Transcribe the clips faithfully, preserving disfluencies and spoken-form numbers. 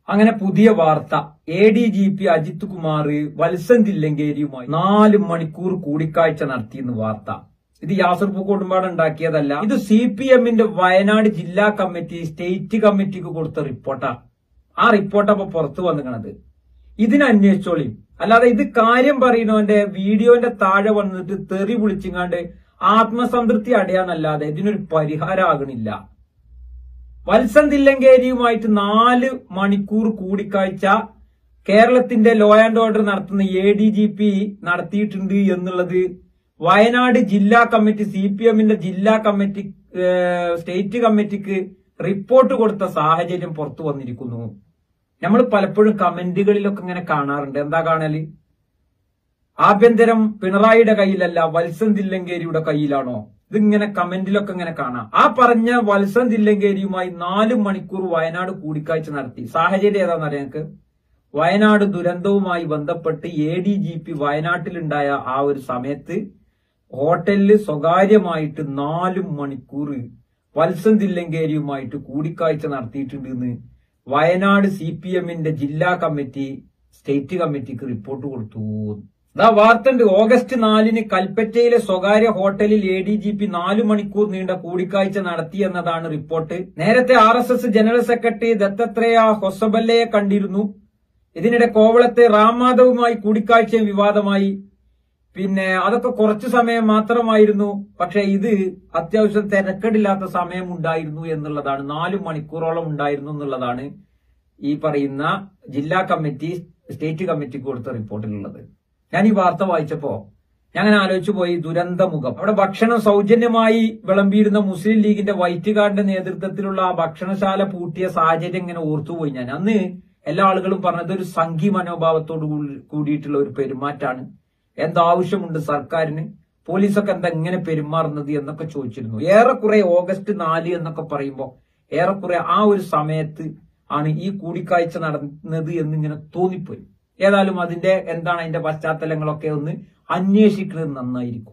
അങ്ങനെ പുതിയ വാർത്ത, A D G P Ajith Kumar Valsan തില്ലങ്കേരിയുമായി നാല് മണിക്കൂർ കൂടിക്കാഴ്ച നടത്തിയെന്ന് വാർത്ത. ഇത് യാസർ പൂക്കോട്ടുംപാട് ഉണ്ടാക്കിയതല്ല. ഇത് സി പി എമ്മിന്റെ വയനാട് ജില്ലാ കമ്മിറ്റി സ്റ്റേറ്റ് കമ്മിറ്റിക്ക് കൊടുത്ത റിപ്പോർട്ടാ. ആ റിപ്പോർട്ട് അപ്പൊ പുറത്തു വന്നിക്കണത്. ഇതിനെ അന്വേഷിച്ചോളി. അല്ലാതെ ഇത് കാര്യം പറയുന്നവന്റെ വീഡിയോന്റെ താഴെ വന്നിട്ട് തെറി വിളിച്ചിങ്ങാണ്ട് ആത്മസംതൃപ്തി അടയാന്നല്ലാതെ ഇതിനൊരു പരിഹാരമാകണില്ല. വത്സൻ തില്ലങ്കേരിയുമായിട്ട് നാല് മണിക്കൂർ കൂടിക്കാഴ്ച കേരളത്തിന്റെ ലോ ആൻഡ് ഓർഡർ നടത്തുന്ന എ ഡി ജി പി നടത്തിയിട്ടുണ്ട് എന്നുള്ളത് വയനാട് ജില്ലാ കമ്മിറ്റി സി പി എമ്മിന്റെ ജില്ലാ കമ്മിറ്റി സ്റ്റേറ്റ് കമ്മിറ്റിക്ക് റിപ്പോർട്ട് കൊടുത്ത സാഹചര്യം പുറത്തു വന്നിരിക്കുന്നു. നമ്മൾ പലപ്പോഴും കമന്റുകളിലൊക്കെ ഇങ്ങനെ കാണാറുണ്ട്. എന്താ കാണല്? ആഭ്യന്തരം പിണറായിയുടെ കയ്യിലല്ല, വത്സൻ തില്ലങ്കേരിയുടെ കയ്യിലാണോ? ഇതിങ്ങനെ കമന്റിലൊക്കെ ഇങ്ങനെ കാണാം. ആ പറഞ്ഞ വത്സൻ തില്ലങ്കേരിയുമായി നാല് മണിക്കൂർ വയനാട് കൂടിക്കാഴ്ച നടത്തി. സാഹചര്യം ഏതാണെന്നറിയാം ഞങ്ങൾക്ക്. വയനാട് ദുരന്തവുമായി ബന്ധപ്പെട്ട് എ ഡി ജി പി വയനാട്ടിലുണ്ടായ ആ ഒരു സമയത്ത് ഹോട്ടലിൽ സ്വകാര്യമായിട്ട് നാല് മണിക്കൂർ വത്സൻ തില്ലങ്കേരിയുമായിട്ട് കൂടിക്കാഴ്ച നടത്തിയിട്ടുണ്ടെന്ന് വയനാട് സി പി എമ്മിന്റെ ജില്ലാ കമ്മിറ്റി സ്റ്റേറ്റ് കമ്മിറ്റിക്ക് റിപ്പോർട്ട് കൊടുത്തു. ദാ വാർത്തണ്ട്. ഓഗസ്റ്റ് നാലിന് കൽപ്പറ്റയിലെ സ്വകാര്യ ഹോട്ടലിൽ എ ഡി ജി പി നാലു മണിക്കൂർ നീണ്ട കൂടിക്കാഴ്ച നടത്തി എന്നതാണ് റിപ്പോർട്ട്. നേരത്തെ R S S general secretary Dattatreya ഹൊസബല്ലയെ കണ്ടിരുന്നു. ഇതിനിടെ കോവളത്തെ റാം മാധവുമായി കൂടിക്കാഴ്ചയും വിവാദമായി. പിന്നെ അതൊക്കെ കുറച്ചു സമയം മാത്രമായിരുന്നു. പക്ഷെ ഇത് അത്യാവശ്യം തിരക്കടില്ലാത്ത സമയം ഉണ്ടായിരുന്നു എന്നുള്ളതാണ്. നാലു മണിക്കൂറോളം ഉണ്ടായിരുന്നു എന്നുള്ളതാണ് ഈ പറയുന്ന ജില്ലാ കമ്മിറ്റി സ്റ്റേറ്റ് കമ്മിറ്റിക്ക് കൊടുത്ത റിപ്പോർട്ടിലുള്ളത്. ഞാൻ ഈ വാർത്ത വായിച്ചപ്പോ ഞാൻ അങ്ങനെ ആലോചിച്ചു പോയി. ദുരന്തമുഖം. അവിടെ ഭക്ഷണം സൗജന്യമായി വിളമ്പിയിരുന്ന മുസ്ലിം ലീഗിന്റെ വൈറ്റ് കാർഡിന്റെ നേതൃത്വത്തിലുള്ള ആ ഭക്ഷണശാല പൂട്ടിയ സാഹചര്യം ഇങ്ങനെ ഓർത്തുപോയി ഞാൻ. അന്ന് എല്ലാ ആളുകളും പറഞ്ഞത് ഒരു സംഘി മനോഭാവത്തോട് കൂടിയിട്ടുള്ള ഒരു പെരുമാറ്റാണ്. എന്താവശ്യമുണ്ട് സർക്കാരിന്? പോലീസൊക്കെ എന്താ ഇങ്ങനെ പെരുമാറുന്നത് എന്നൊക്കെ ചോദിച്ചിരുന്നു. ഏറെക്കുറെ ഓഗസ്റ്റ് നാല് എന്നൊക്കെ പറയുമ്പോ ഏറെക്കുറെ ആ ഒരു സമയത്ത് ആണ് ഈ കൂടിക്കാഴ്ച നടന്നത് എന്നിങ്ങനെ തോന്നിപ്പോയി. ഏതായാലും അതിന്റെ എന്താണ് അതിന്റെ പശ്ചാത്തലങ്ങളൊക്കെ ഒന്ന് അന്വേഷിക്കുന്നത് നന്നായിരിക്കും.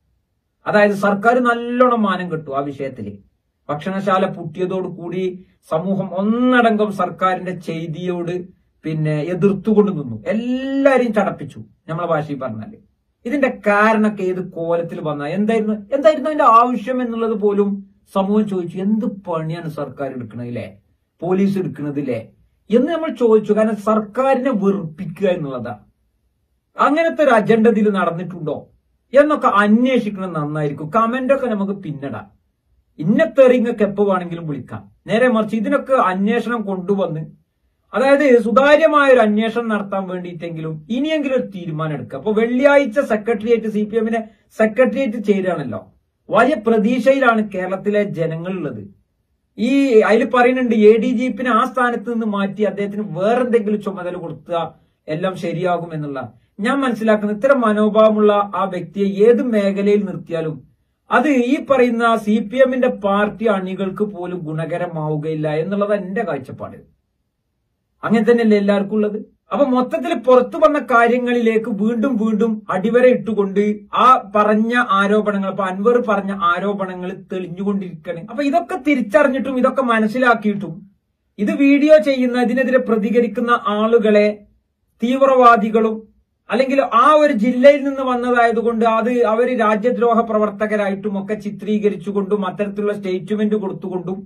അതായത് സർക്കാർ നല്ലോണം മാനം കിട്ടും ആ വിഷയത്തില്. ഭക്ഷണശാല പൂട്ടിയതോട് കൂടി സമൂഹം ഒന്നടങ്കം സർക്കാരിന്റെ ചെയ്തിയോട് പിന്നെ എതിർത്തുകൊണ്ട് നിന്നു. എല്ലാരെയും ചടപ്പിച്ചു. നമ്മളെ ഭാഷയിൽ പറഞ്ഞാല് ഇതിന്റെ കാരണമൊക്കെ ഏത് കോലത്തിൽ വന്ന എന്തായിരുന്നു എന്തായിരുന്നു അതിന്റെ ആവശ്യം എന്നുള്ളത് പോലും സമൂഹം ചോദിച്ചു. എന്ത് പണിയാണ് സർക്കാർ എടുക്കണതില്ലേ, പോലീസ് എടുക്കണതില്ലേ എന്ന് നമ്മൾ ചോദിച്ചു. കാരണം സർക്കാരിനെ വെറുപ്പിക്കുക എന്നുള്ളതാ. അങ്ങനത്തെ ഒരു അജണ്ട ഇതിൽ നടന്നിട്ടുണ്ടോ എന്നൊക്കെ അന്വേഷിക്കണം നന്നായിരിക്കും. കമന്റൊക്കെ നമുക്ക് പിന്നിടാം. ഇന്നത്തെറിങ്ങൊക്കെ എപ്പോ വേണമെങ്കിലും വിളിക്കാം. നേരെ മറിച്ച് ഇതിനൊക്കെ അന്വേഷണം കൊണ്ടുവന്ന്, അതായത് സുതാര്യമായ ഒരു അന്വേഷണം നടത്താൻ വേണ്ടിയിട്ടെങ്കിലും ഇനിയെങ്കിലും ഒരു തീരുമാനം എടുക്കുക. അപ്പൊ വെള്ളിയാഴ്ച സെക്രട്ടേറിയറ്റ് സി പി എമ്മിന്റെ സെക്രട്ടേറിയറ്റ് ചേരുകയാണല്ലോ. വലിയ പ്രതീക്ഷയിലാണ് കേരളത്തിലെ ജനങ്ങളുള്ളത്. ഈ അതിൽ പറയുന്നുണ്ട് എ ഡി ജി പിനെ ആ സ്ഥാനത്ത് നിന്ന് മാറ്റി അദ്ദേഹത്തിന് വേറെന്തെങ്കിലും ചുമതല കൊടുക്കുക, എല്ലാം ശരിയാകും എന്നുള്ള. ഞാൻ മനസ്സിലാക്കുന്ന ഇത്തരം മനോഭാവമുള്ള ആ വ്യക്തിയെ ഏത് മേഖലയിൽ നിർത്തിയാലും അത് ഈ പറയുന്ന സി പി എമ്മിന്റെ പാർട്ടി അണികൾക്ക് പോലും ഗുണകരമാവുകയില്ല എന്നുള്ളത് എന്റെ കാഴ്ചപ്പാട്. അങ്ങനെ തന്നെയല്ലേ എല്ലാവർക്കും ഉള്ളത്. അപ്പൊ മൊത്തത്തിൽ പുറത്തു വന്ന കാര്യങ്ങളിലേക്ക് വീണ്ടും വീണ്ടും അടിവര ഇട്ടുകൊണ്ട് ആ പറഞ്ഞ ആരോപണങ്ങൾ, അപ്പൊ അൻവർ പറഞ്ഞ ആരോപണങ്ങൾ തെളിഞ്ഞുകൊണ്ടിരിക്കുകയാണ്. അപ്പൊ ഇതൊക്കെ തിരിച്ചറിഞ്ഞിട്ടും ഇതൊക്കെ മനസ്സിലാക്കിയിട്ടും ഇത് വീഡിയോ ചെയ്യുന്ന, ഇതിനെതിരെ പ്രതികരിക്കുന്ന ആളുകളെ തീവ്രവാദികളും അല്ലെങ്കിൽ ആ ഒരു ജില്ലയിൽ നിന്ന് വന്നതായതുകൊണ്ട് അത് അവർ രാജ്യദ്രോഹ പ്രവർത്തകരായിട്ടും ഒക്കെ ചിത്രീകരിച്ചുകൊണ്ടും അത്തരത്തിലുള്ള സ്റ്റേറ്റ്മെന്റ് കൊടുത്തുകൊണ്ടും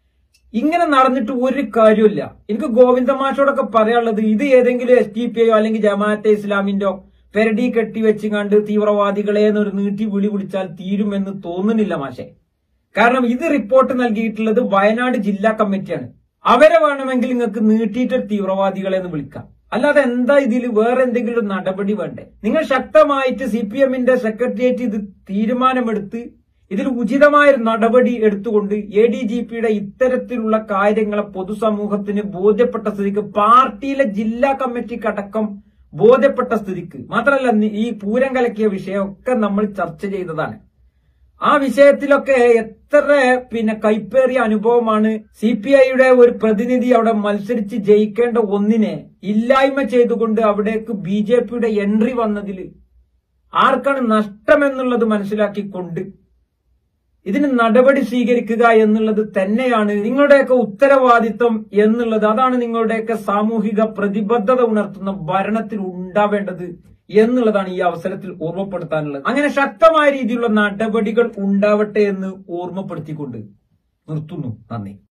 ഇങ്ങനെ നടന്നിട്ട് ഒരു കാര്യമില്ല. എനിക്ക് ഗോവിന്ദമാഷോടൊക്കെ പറയാനുള്ളത്, ഇത് ഏതെങ്കിലും എസ് ഡി പി ഐയോ അല്ലെങ്കിൽ ജമാഅത്തെ ഇസ്ലാമിന്റോ പെരടി കെട്ടിവെച്ചുകൊണ്ട് തീവ്രവാദികളെ എന്നൊരു നീട്ടി വിളി വിളിച്ചാൽ തീരുമെന്ന് തോന്നുന്നില്ല മാഷെ. കാരണം ഇത് റിപ്പോർട്ട് നൽകിയിട്ടുള്ളത് വയനാട് ജില്ലാ കമ്മിറ്റിയാണ്. അവരെ വേണമെങ്കിൽ നിങ്ങൾക്ക് നീട്ടിയിട്ട് തീവ്രവാദികളെ എന്ന് വിളിക്കാം. അല്ലാതെ എന്താ ഇതിൽ വേറെ എന്തെങ്കിലും നടപടി വേണ്ടേ? നിങ്ങൾ ശക്തമായിട്ട് സി പി എമ്മിന്റെ സെക്രട്ടേറിയറ്റ് ഇത് തീരുമാനമെടുത്ത് ഇതിൽ ഉചിതമായ നടപടി എടുത്തുകൊണ്ട് എ ഡി ജി പിയുടെ ഇത്തരത്തിലുള്ള കാര്യങ്ങളെ പൊതുസമൂഹത്തിന് ബോധ്യപ്പെട്ട സ്ഥിതിക്ക്, പാർട്ടിയിലെ ജില്ലാ കമ്മിറ്റിക്കടക്കം ബോധ്യപ്പെട്ട സ്ഥിതിക്ക്, മാത്രമല്ല ഈ പൂരം കലക്കിയ വിഷയമൊക്കെ നമ്മൾ ചർച്ച ചെയ്തതാണ്. ആ വിഷയത്തിലൊക്കെ എത്ര പിന്നെ കൈപ്പേറിയ അനുഭവമാണ്. സി പി ഐയുടെ ഒരു പ്രതിനിധി അവിടെ മത്സരിച്ച് ജയിക്കേണ്ട ഒന്നിനെ ഇല്ലായ്മ ചെയ്തുകൊണ്ട് അവിടേക്ക് ബി ജെ പിയുടെ എൻട്രി വന്നതിൽ ആർക്കാണ് നഷ്ടമെന്നുള്ളത് മനസ്സിലാക്കിക്കൊണ്ട് ഇതിന് നടപടി സ്വീകരിക്കുക എന്നുള്ളത് തന്നെയാണ് നിങ്ങളുടെയൊക്കെ ഉത്തരവാദിത്വം എന്നുള്ളത്. അതാണ് നിങ്ങളുടെയൊക്കെ സാമൂഹിക പ്രതിബദ്ധത ഉണർത്തുന്ന ഭരണത്തിൽ ഉണ്ടാവേണ്ടത് എന്നുള്ളതാണ് ഈ അവസരത്തിൽ ഓർമ്മപ്പെടുത്താനുള്ളത്. അങ്ങനെ ശക്തമായ രീതിയിലുള്ള നടപടികൾ ഉണ്ടാവട്ടെ എന്ന് ഓർമ്മപ്പെടുത്തിക്കൊണ്ട് നിർത്തുന്നു. നന്ദി.